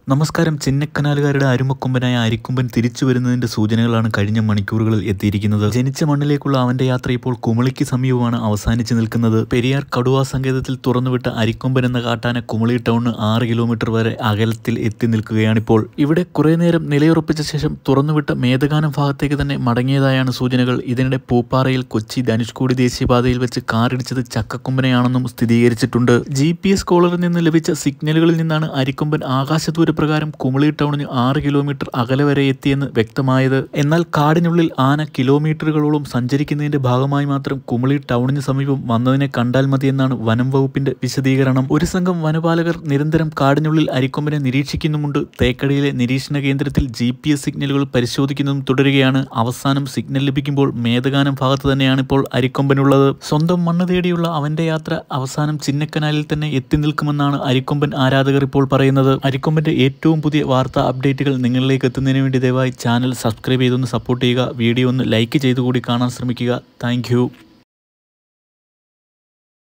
നമസ്കാരം. ചിന്നക്കനാലുകാരുടെ അരുമക്കൊമ്പനായ അരിക്കൊമ്പൻ തിരിച്ചു വരുന്നതിന്റെ സൂചനകളാണ് കഴിഞ്ഞ മണിക്കൂറുകളിൽ എത്തിയിരിക്കുന്നത്. ജനിച്ച മണ്ണിലേക്കുള്ള അവന്റെ യാത്ര ഇപ്പോൾ കുമളിക്ക് സമീപമാണ് അവസാനിച്ചു നിൽക്കുന്നത്. പെരിയാർ കടുവാ സങ്കേതത്തിൽ തുറന്നുവിട്ട അരിക്കൊമ്പൻ എന്ന കാട്ടാന കുമളി ടൗണിന് 6 കിലോമീറ്റർ വരെ അകലത്തിൽ എത്തി നിൽക്കുകയാണിപ്പോൾ. ഇവിടെ കുറെ നേരം നിലയുറപ്പിച്ച ശേഷം തുറന്നുവിട്ട മേധഗാനം ഭാഗത്തേക്ക് തന്നെ മടങ്ങിയതായാണ് സൂചനകൾ. ഇതിനിടെ പൂപ്പാറയിൽ കൊച്ചി ധനുഷ്കോടി ദേശീയപാതയിൽ വെച്ച് കാറിടിച്ചത് ചക്കക്കൊമ്പനെയാണെന്നും സ്ഥിരീകരിച്ചിട്ടുണ്ട്. GPS കോളറിൽ നിന്ന് ലഭിച്ച സിഗ്നലുകളിൽ നിന്നാണ് അരിക്കൊമ്പൻ ആകാശദൂര പ്രകാരം കുമളി ടൗണിന് 6 കിലോമീറ്റർ അകലെ വരെ എത്തിയെന്ന് വ്യക്തമായത്. എന്നാൽ കാടിനുള്ളിൽ ആന കിലോമീറ്ററുകളോളം സഞ്ചരിക്കുന്നതിന്റെ ഭാഗമായി മാത്രം കുമളി ടൗണിന് സമീപം വന്നതിനെ കണ്ടാൽ മതിയെന്നാണ് വനം വകുപ്പിന്റെ വിശദീകരണം. ഒരു സംഘം വനപാലകർ നിരന്തരം കാടിനുള്ളിൽ അരിക്കൊമ്പനെ നിരീക്ഷിക്കുന്നുമുണ്ട്. തേക്കടിയിലെ നിരീക്ഷണ കേന്ദ്രത്തിൽ GPS സിഗ്നലുകൾ പരിശോധിക്കുന്നതും തുടരുകയാണ്. അവസാനം സിഗ്നൽ ലഭിക്കുമ്പോൾ മേധഗാനം ഭാഗത്ത് തന്നെയാണ് ഇപ്പോൾ അരിക്കൊമ്പനുള്ളത്. സ്വന്തം മണ്ണ് തേടിയുള്ള അവന്റെ യാത്ര അവസാനം ചിന്നക്കനാലിൽ തന്നെ എത്തി നിൽക്കുമെന്നാണ് അരിക്കൊമ്പൻ ആരാധകർ ഇപ്പോൾ പറയുന്നത്. അരിക്കൊമ്പന്റെ ഏറ്റവും പുതിയ വാർത്താ അപ്ഡേറ്റുകൾ നിങ്ങളിലേക്ക് എത്തുന്നതിന് വേണ്ടി ദയവായി ചാനൽ സബ്സ്ക്രൈബ് ചെയ്തൊന്ന് സപ്പോർട്ട് ചെയ്യുക. വീഡിയോ ഒന്ന് ലൈക്ക് ചെയ്തുകൂടി കാണാൻ ശ്രമിക്കുക. താങ്ക്